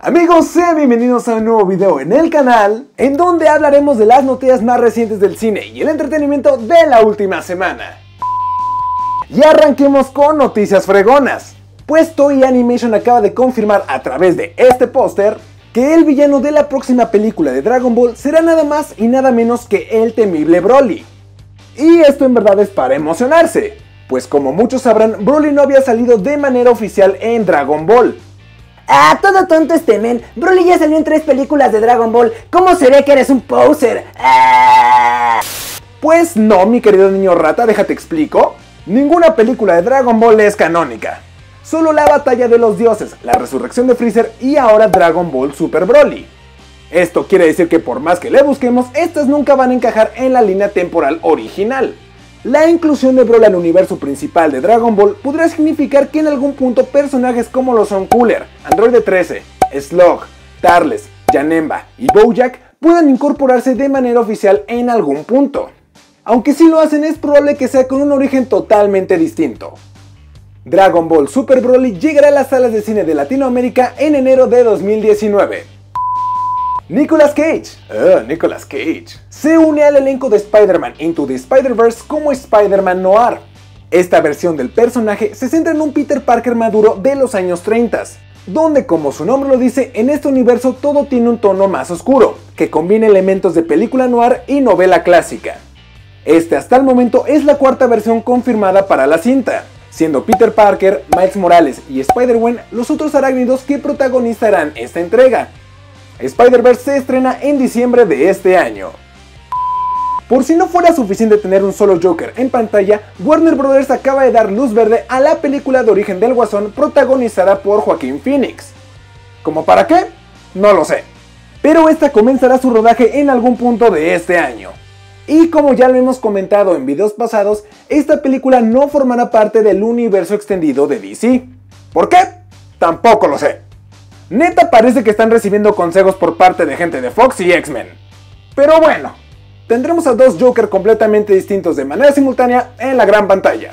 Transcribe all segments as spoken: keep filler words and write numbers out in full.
Amigos, sean bienvenidos a un nuevo video en el canal, en donde hablaremos de las noticias más recientes del cine y el entretenimiento de la última semana. Y arranquemos con noticias fregonas, pues Toei Animation acaba de confirmar a través de este póster que el villano de la próxima película de Dragon Ball será nada más y nada menos que el temible Broly. Y esto en verdad es para emocionarse, pues como muchos sabrán, Broly no había salido de manera oficial en Dragon Ball. Ah, todo tonto este men. Broly ya salió en tres películas de Dragon Ball. ¿Cómo se ve que eres un poser? Ah. Pues no, mi querido niño rata, déjate explico. Ninguna película de Dragon Ball es canónica. Solo la batalla de los dioses, la resurrección de Freezer y ahora Dragon Ball Super Broly. Esto quiere decir que por más que le busquemos, estas nunca van a encajar en la línea temporal original. La inclusión de Broly al universo principal de Dragon Ball podría significar que en algún punto personajes como lo son Cooler, Android trece, Slug, Tarles, Janemba y Bojack puedan incorporarse de manera oficial en algún punto. Aunque si lo hacen es probable que sea con un origen totalmente distinto. Dragon Ball Super Broly llegará a las salas de cine de Latinoamérica en enero de dos mil diecinueve. Nicolas Cage, uh, Nicolas Cage, se une al elenco de Spider-Man Into the Spider-Verse como Spider-Man Noir. Esta versión del personaje se centra en un Peter Parker maduro de los años treinta, donde como su nombre lo dice, en este universo todo tiene un tono más oscuro, que combina elementos de película noir y novela clásica. Este hasta el momento es la cuarta versión confirmada para la cinta, siendo Peter Parker, Miles Morales y Spider-Gwen los otros arácnidos que protagonizarán esta entrega. Spider-Verse se estrena en diciembre de este año. Por si no fuera suficiente tener un solo Joker en pantalla, Warner Bros. Acaba de dar luz verde a la película de origen del Guasón protagonizada por Joaquín Phoenix. ¿Cómo para qué? No lo sé. Pero esta comenzará su rodaje en algún punto de este año. Y como ya lo hemos comentado en videos pasados, esta película no formará parte del universo extendido de D C. ¿Por qué? Tampoco lo sé. Neta parece que están recibiendo consejos por parte de gente de Fox y X-Men. Pero bueno, tendremos a dos Joker completamente distintos de manera simultánea en la gran pantalla.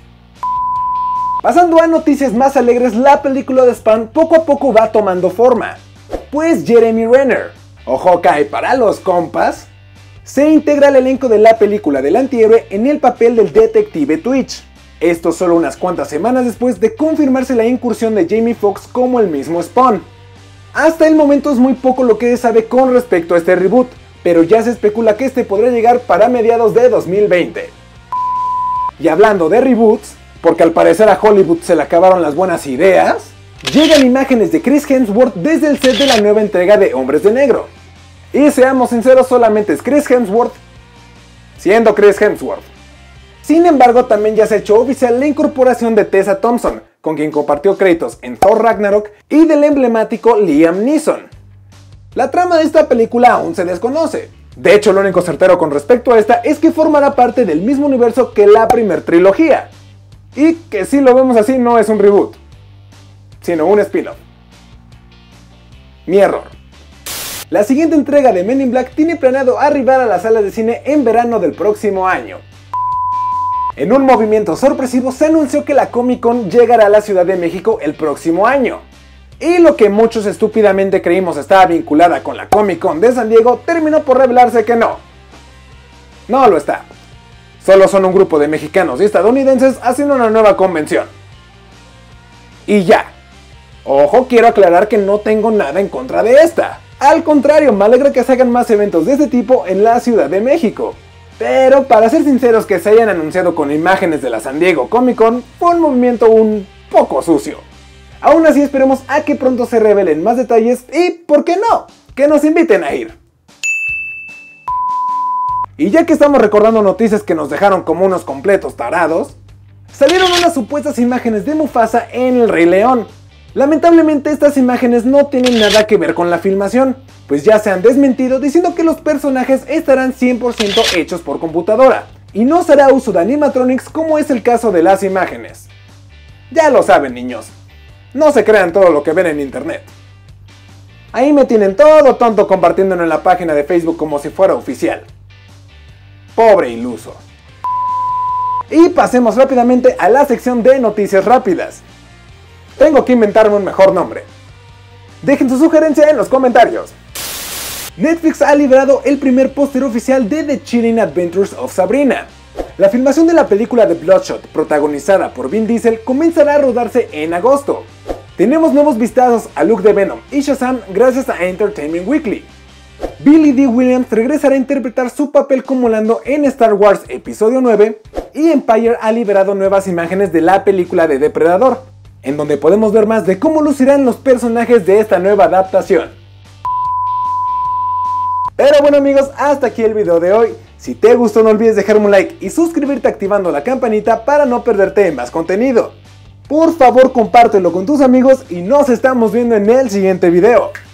Pasando a noticias más alegres, la película de Spawn poco a poco va tomando forma. Pues Jeremy Renner, o Hawkeye para los compas, se integra al elenco de la película del antihéroe en el papel del detective Twitch. Esto solo unas cuantas semanas después de confirmarse la incursión de Jamie Foxx como el mismo Spawn. Hasta el momento es muy poco lo que se sabe con respecto a este reboot, pero ya se especula que este podría llegar para mediados de dos mil veinte. Y hablando de reboots, porque al parecer a Hollywood se le acabaron las buenas ideas, llegan imágenes de Chris Hemsworth desde el set de la nueva entrega de Hombres de Negro. Y seamos sinceros, solamente es Chris Hemsworth siendo Chris Hemsworth. Sin embargo, también ya se ha hecho oficial la incorporación de Tessa Thompson, con quien compartió créditos en Thor Ragnarok, y del emblemático Liam Neeson. La trama de esta película aún se desconoce. De hecho, lo único certero con respecto a esta es que formará parte del mismo universo que la primer trilogía. Y que si lo vemos así no es un reboot, sino un spin-off. Mi error. La siguiente entrega de Men in Black tiene planeado arribar a las salas de cine en verano del próximo año. En un movimiento sorpresivo se anunció que la Comic Con llegará a la Ciudad de México el próximo año. Y lo que muchos estúpidamente creímos estaba vinculada con la Comic Con de San Diego terminó por revelarse que no. No lo está. Solo son un grupo de mexicanos y estadounidenses haciendo una nueva convención. Y ya. Ojo, quiero aclarar que no tengo nada en contra de esta. Al contrario, me alegra que se hagan más eventos de este tipo en la Ciudad de México. Pero para ser sinceros, que se hayan anunciado con imágenes de la San Diego Comic Con fue un movimiento un poco sucio. Aún así esperemos a que pronto se revelen más detalles y, ¿por qué no?, que nos inviten a ir. Y ya que estamos recordando noticias que nos dejaron como unos completos tarados, salieron unas supuestas imágenes de Mufasa en El Rey León. Lamentablemente estas imágenes no tienen nada que ver con la filmación, pues ya se han desmentido diciendo que los personajes estarán cien por ciento hechos por computadora, y no se hará uso de animatronics como es el caso de las imágenes. Ya lo saben, niños, no se crean todo lo que ven en internet. Ahí me tienen todo tonto compartiéndolo en la página de Facebook como si fuera oficial. Pobre iluso. Y pasemos rápidamente a la sección de noticias rápidas. Tengo que inventarme un mejor nombre. Dejen su sugerencia en los comentarios. Netflix ha liberado el primer póster oficial de The Chilling Adventures of Sabrina. La filmación de la película de Bloodshot, protagonizada por Vin Diesel, comenzará a rodarse en agosto. Tenemos nuevos vistazos a Luke de Venom y Shazam gracias a Entertainment Weekly. Billy Dee Williams regresará a interpretar su papel como Lando en Star Wars Episodio nueve, y Empire ha liberado nuevas imágenes de la película de Depredador, en donde podemos ver más de cómo lucirán los personajes de esta nueva adaptación. Pero bueno amigos, hasta aquí el video de hoy. Si te gustó no olvides dejarme un like y suscribirte activando la campanita para no perderte más contenido. Por favor compártelo con tus amigos y nos estamos viendo en el siguiente video.